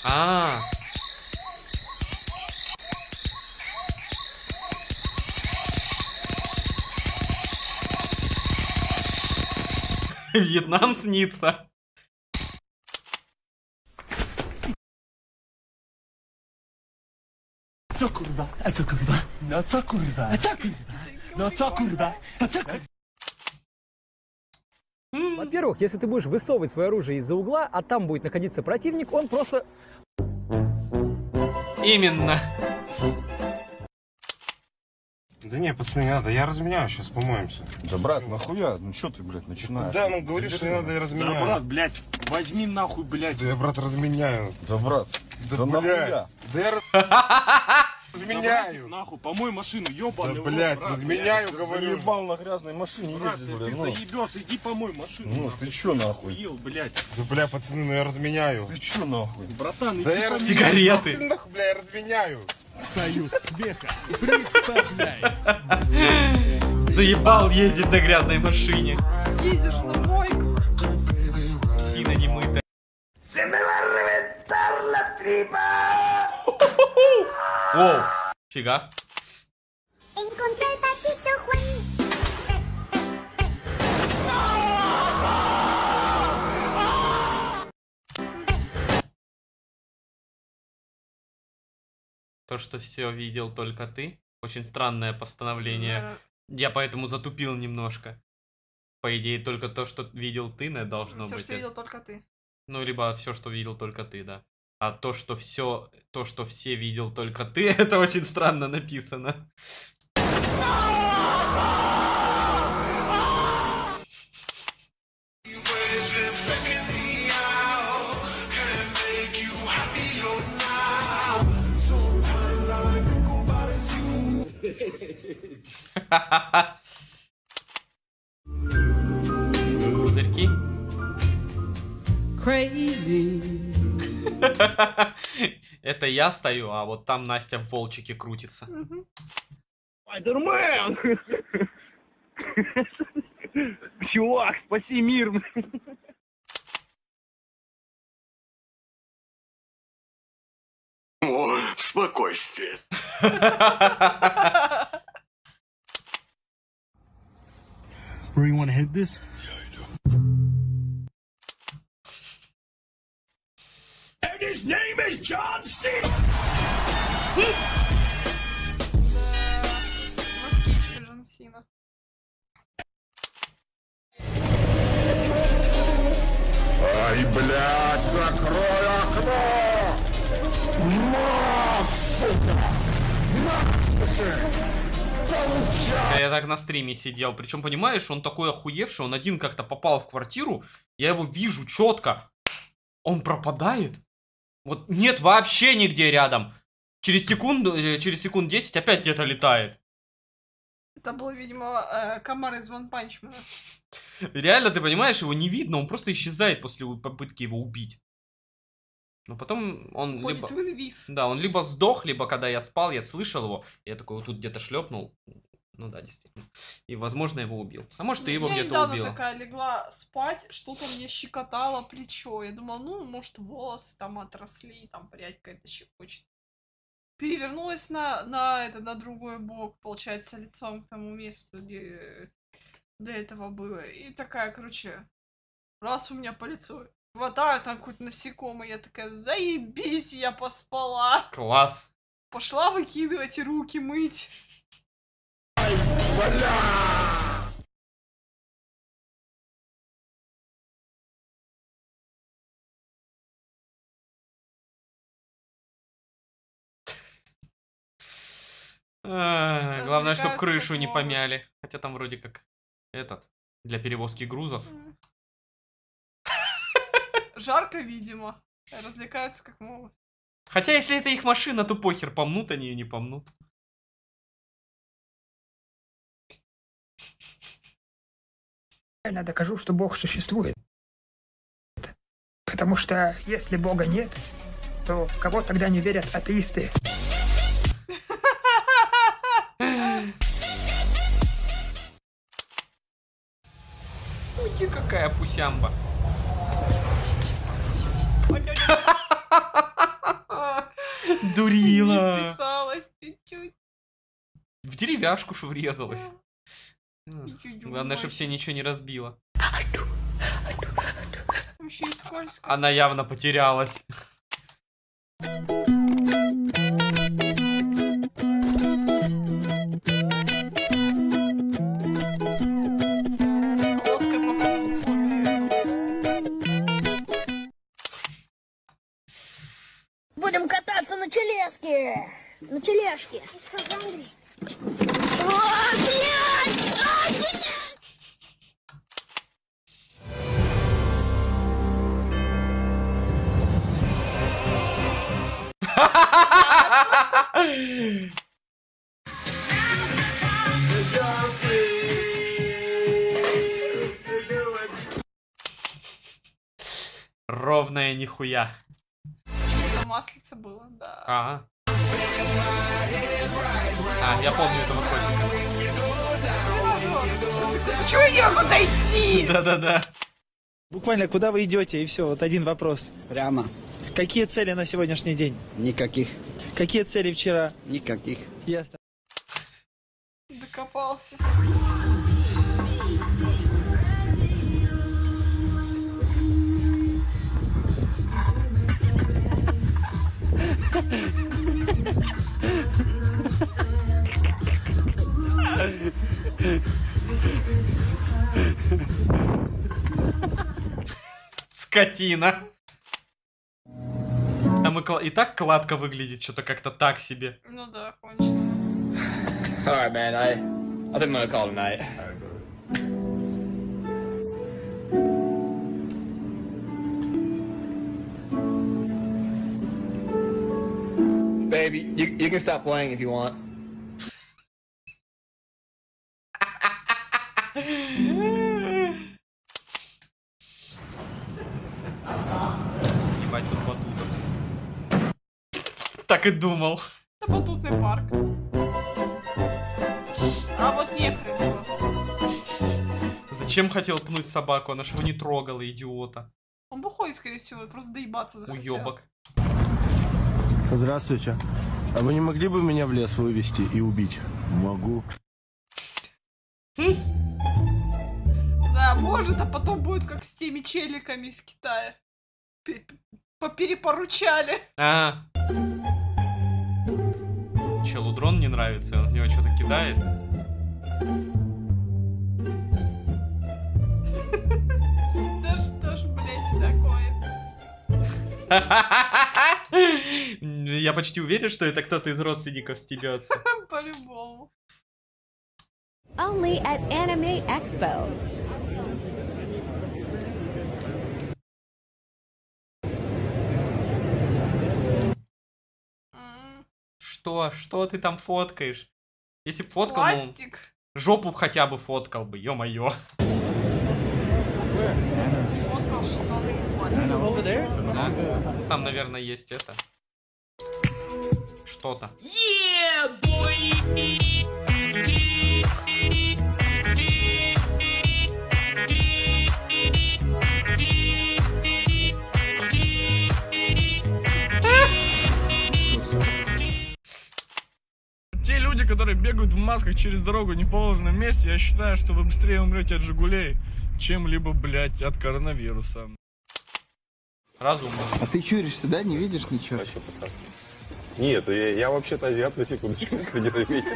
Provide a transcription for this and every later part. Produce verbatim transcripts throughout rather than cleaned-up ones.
А. Вьетнам снится. Co kurwa? A co kurwa? No co kurwa? A co kurwa? No co kurwa? A co kurwa? Во-первых, если ты будешь высовывать свое оружие из-за угла, а там будет находиться противник, он просто... Именно. Да не, пацаны, не надо, я разменяю, сейчас помоемся. Да, брат, нахуя? Ну что ты, блядь, начинаешь? Да, ну говоришь, что не надо, я разменяю. Да, брат, блядь, возьми нахуй, блядь. Да я, брат, разменяю. Да, брат, Да, да блядь. нахуя? Да я раз- Да, братик, разменяю. нахуй, помой машину, Да, ёбаный. в рот, блядь, брат, разменяю, Ты говорю. заебал на грязной машине Брат, ездить, ты, блядь, ты ну. заебешь, иди помой машину. Ну, нахуй. ты чё нахуй? Охуел, блядь. Да, бля, пацаны, ну я разменяю. Ты чё нахуй? Братан, иди Да я помой. разменяю. Сигареты. Пацаны, нахуй, бля, я разменяю. Союз смеха представляет. Заебал ездить на грязной машине. Едешь на мойку. Псина немытая. Оу, фига. Encontré el patito Juan. То, что все видел только ты. Очень странное постановление. Я поэтому затупил немножко. По идее, только то, что видел ты, не должно Все, быть. что видел только ты. Ну, либо все, что видел только ты, да. А то, что все, то, что все видел только ты, это очень странно написано. Пузырьки? Это я стою, а вот там Настя в волчике крутится. Спайдермен! Чувак, спаси мир! О, спокойствие. Where you want to hit this? And his name is John C. Москвичка Джон Сина. Ай, блядь, закрой окно! На, сука! Я так на стриме сидел. Причем, понимаешь, он такой охуевший, он один как-то попал в квартиру. Я его вижу четко. Он пропадает. Вот нет вообще нигде рядом. Через секунду, э, через секунд десять опять где-то летает. Это был, видимо, э, комар из Ван Панчмена. Реально, ты понимаешь, его не видно, он просто исчезает после попытки его убить. Но потом он Ходит либо... в инвиз. Да, он либо сдох, либо когда я спал, я слышал его. Я такой вот тут где-то шлепнул. Ну да, действительно. И, возможно, его убил. А может, ты его Я где-то недавно убил. такая легла спать, что-то мне щекотало плечо. Я думала, ну, может, волосы там отросли, там прядь какая-то щекочет. Перевернулась на, на, это, на другой бок, получается, лицом к тому месту, где до этого было. И такая, короче, раз у меня по лицу хватаю, там какой-то насекомый, я такая, заебись, я поспала. Класс. Пошла выкидывать и руки мыть. А, главное, чтобы Развлекаются крышу как не могут. помяли. Хотя там вроде как этот, для перевозки грузов. Жарко, видимо. Развлекаются как могут. Хотя, если это их машина, то похер, помнут они и не помнут. Я докажу, что Бог существует. Потому что если Бога нет, то в кого тогда не верят атеисты? Ой, какая пусямба. в деревяшку ж врезалась. Чуть-чуть Главное, чтобы все ничего не разбило. Вообще скользко. Она явно потерялась. Лодкой по Фейсбуку перевернулась. Будем кататься на тележке. На тележке. О, блядь! А, блядь! Ровная нихуя. Маслица было, да. Ага. А, я помню этого котика. Чего я могу дойти? Да-да-да. Буквально куда вы идете, и все, вот один вопрос. Прямо. Какие цели на сегодняшний день? Никаких. Какие цели вчера? Никаких. Ясно. Докопался. Скотина. Там и, кла- и так кладка выглядит что-то как-то так себе. Ну да, кончено. Alright, man, I, I think I'm gonna call it a night. Baby, you, you can stop playing if you want. Ебать, тут батутов. Так и думал. Это батутный парк. А вот нехрен просто. Зачем хотел пнуть собаку? Она ж его не трогала, идиота. Он бухой, скорее всего, просто доебаться захотел. Уёбок. Здравствуйте. А вы не могли бы меня в лес вывести и убить? Могу. Да, может, а потом будет как с теми челиками из Китая. П- Поперепоручали. А. Челу дрон не нравится, он в него что-то кидает. Да что ж, блядь, такое? Я почти уверен, что это кто-то из родственников стебется. По-любому. Only at Anime Expo. Что? Что ты там фоткаешь? Если б фоткал, ну, Пластик. жопу хотя бы фоткал бы, ё-моё. Сфоткал штаны. Пластик. Да? Там, наверное, есть это. Что-то. Yeah, boy! Те люди, которые бегают в масках через дорогу не в положенном месте, я считаю, что вы быстрее умрете от жигулей, чем либо, блядь, от коронавируса. Разумно. А ты чуришься, да? Не видишь ничего? Вообще по-царски. Нет, я, я вообще-то азиат, на секундочку, если не заметил.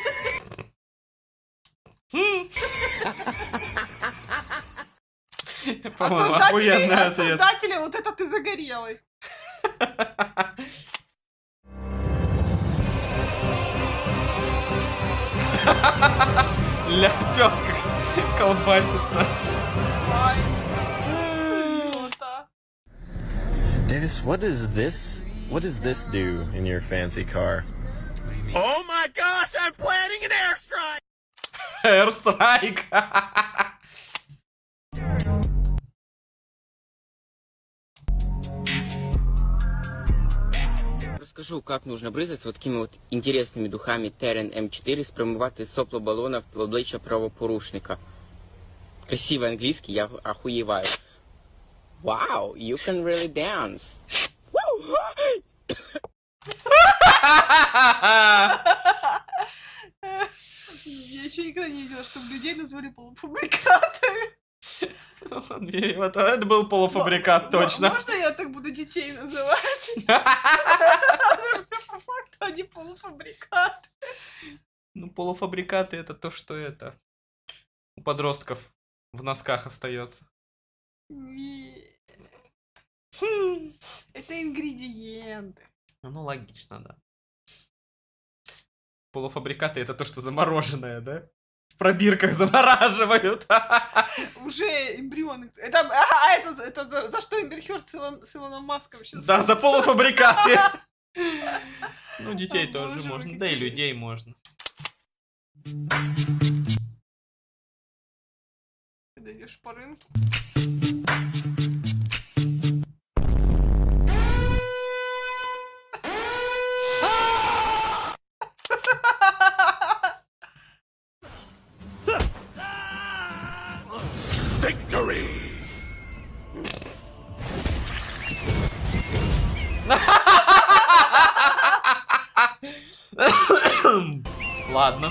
По-моему, От создателей, охуенный от ответ. создателя вот это ты загорелый. Ля, пёс как колбасится. Ай, идиота. Davis, what is this? What does this do in your fancy car? Oh my gosh, I'm planning an airstrike! Airstrike. Розкажу, як нужно бризати вот такими вот интересными духами Терен М чотири, спрямувати сопло балона в обличчя правопорушника. Красивий англійський, я охуєваю. Wow, you can really dance. еще никогда не видела, чтобы людей назвали полуфабрикатами. Вот это был полуфабрикат, точно. Можно я так буду детей называть? Потому что по факту они полуфабрикаты. Ну, полуфабрикаты это то, что это у подростков в носках остается. Нет. Это ингредиенты. Ну, логично, да. Полуфабрикаты это то, что замороженное, да? В пробирках замораживают. Уже эмбрионы. Это, а, это, это за, за что Эмбер Хёрд с, Илон, с Илоном Маском сейчас? Да, за полуфабрикаты. Ну, детей О, тоже боже, можно, какие... да и людей можно. Когда идешь по рынку. Victory! Ладно.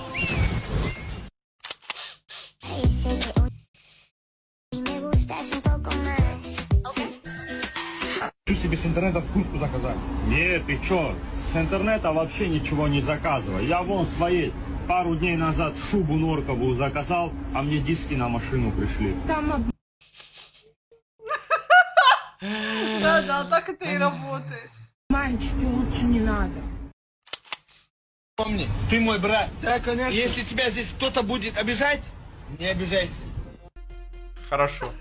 Хочу себе с интернета куртку заказать. Нет, ты чё? С интернета вообще ничего не заказывай. Я вон своей пару дней назад шубу норковую заказал, а мне диски на машину пришли. Там... Да, да, так это и работает. Мальчики, лучше не надо. Помни, ты мой брат. Да, конечно. Если тебя здесь кто-то будет обижать, не обижайся. Хорошо.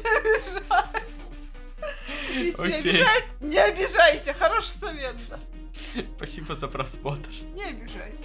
Если обижать, не обижайся. Хороший совет, да. Спасибо за просмотр. Не обижайся.